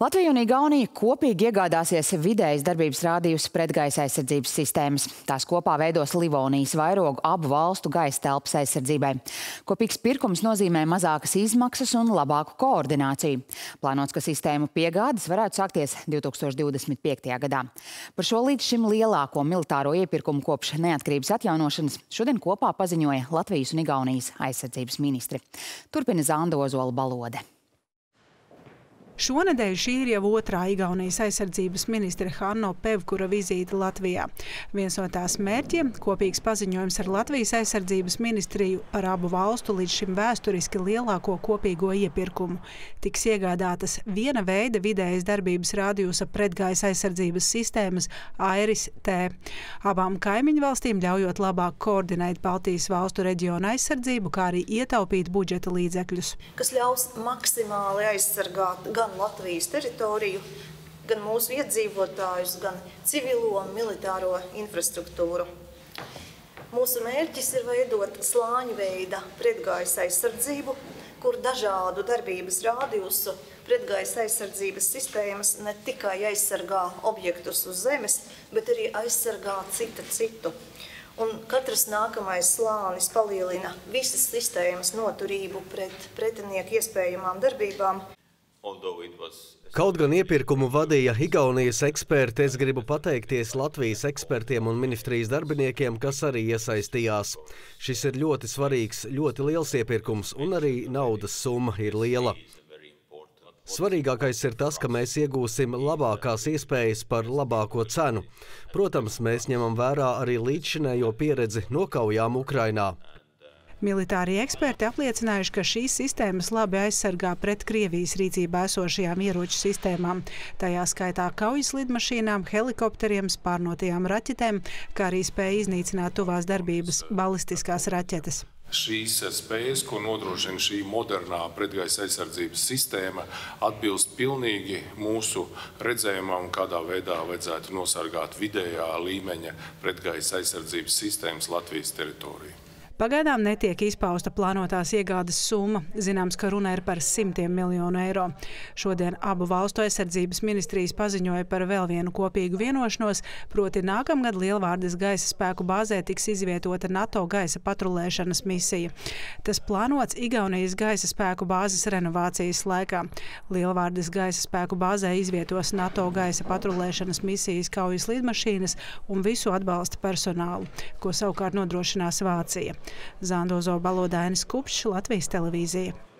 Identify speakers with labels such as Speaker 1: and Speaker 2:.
Speaker 1: Latvija un Igaunija kopīgi iegādāsies vidējas darbības rādījus pretgaisa aizsardzības sistēmas. Tās kopā veidos Livonijas vairogu abu valstu gaisa telpas aizsardzībai. Kopīgs pirkums nozīmē mazākas izmaksas un labāku koordināciju. Plānots, ka sistēmu piegādes varētu sākties 2025. gadā. Par šo līdz šim lielāko militāro iepirkumu kopš neatkarības atjaunošanas šodien kopā paziņoja Latvijas un Igaunijas aizsardzības ministri. Turpina Zanda Ozola Balode.
Speaker 2: Šonedēļ šī ir jau otrā Igaunijas aizsardzības ministre Hanno Pevkura vizīte Latvijā. Viens no tās mērķiem – kopīgs paziņojums ar Latvijas aizsardzības ministriju par abu valstu līdz šim vēsturiski lielāko kopīgo iepirkumu. Tiks iegādātas viena veida vidējas darbības rādījusa pretgaisa aizsardzības sistēmas AIRIS-T. Abām kaimiņu valstīm ļaujot labāk koordinēt Baltijas valstu reģionu aizsardzību, kā arī ietaupīt budžeta līdzekļus.
Speaker 3: Kas ļaus maksimāli aizsargāt gan Latvijas teritoriju, gan mūsu iedzīvotājus, gan civilo un militāro infrastruktūru. Mūsu mērķis ir veidot slāņu veida pretgaisa aizsardzību, kur dažādu darbības rādījusu pretgaisa aizsardzības sistēmas ne tikai aizsargā objektus uz zemes, bet arī aizsargā citu. Un katrs nākamais slānis palielina visas sistēmas noturību pret pretinieku iespējamām darbībām.
Speaker 4: Kaut gan iepirkumu vadīja Igaunijas eksperti, es gribu pateikties Latvijas ekspertiem un ministrijas darbiniekiem, kas arī iesaistījās. Šis ir ļoti svarīgs, ļoti liels iepirkums, un arī naudas summa ir liela. Svarīgākais ir tas, ka mēs iegūsim labākās iespējas par labāko cenu. Protams, mēs ņemam vērā arī līdzšinējo pieredzi no kaujām Ukrainā.
Speaker 2: Militārie eksperti apliecinājuši, ka šīs sistēmas labi aizsargā pret Krievijas rīcībā esošajām ieroču sistēmām, tajā skaitā kaujas lidmašīnām, helikopteriem, spārnotajām raķetēm, kā arī spēja iznīcināt tuvās darbības balistiskās raķetes.
Speaker 5: Šīs spējas, ko nodrošina šī modernā pretgaisa aizsardzības sistēma, atbilst pilnīgi mūsu redzējumam, kādā veidā vajadzētu nosargāt vidējā līmeņa pretgaisa aizsardzības sistēmas Latvijas teritoriju.
Speaker 2: Pagaidām netiek izpausta plānotās iegādes summa. Zināms, ka runa ir par 100 miljonu eiro. Šodien abu valstu aizsardzības ministrijas paziņoja par vēl vienu kopīgu vienošanos, proti nākamgad Lielvārdes gaisa spēku bāzē tiks izvietota NATO gaisa patrulēšanas misija. Tas plānots Igaunijas gaisa spēku bāzes renovācijas laikā. Lielvārdes gaisa spēku bāzē izvietos NATO gaisa patrulēšanas misijas kaujas lidmašīnas un visu atbalsta personālu, ko savukārt nodrošinās Vācija. Zanda Ozola Balode, Ainis Kupšs, Latvijas televīzija.